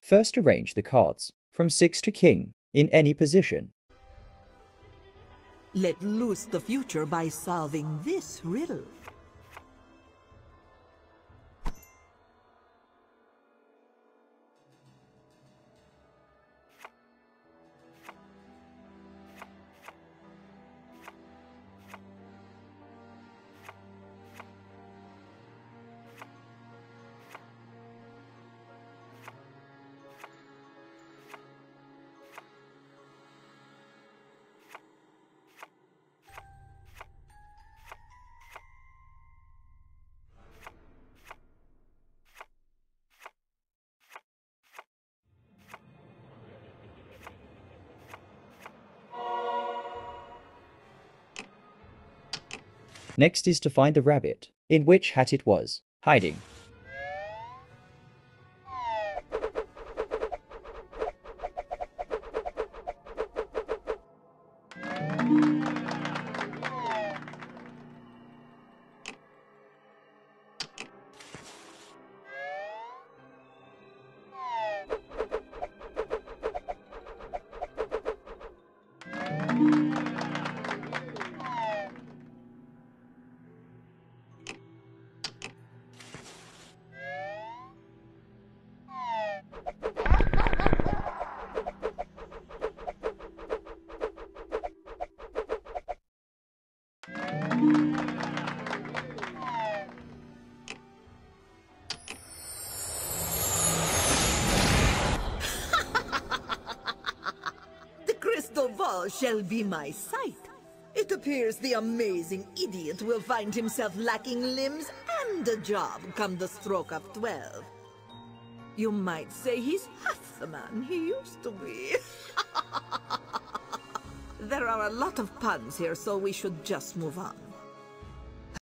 First arrange the cards, from 6 to king, in any position. Let loose the future by solving this riddle. Next is to find the rabbit, in which hat it was, hiding. Shall be my sight. It appears the amazing idiot will find himself lacking limbs and a job come the stroke of 12. You might say he's half the man he used to be. There are a lot of puns here, so we should just move on.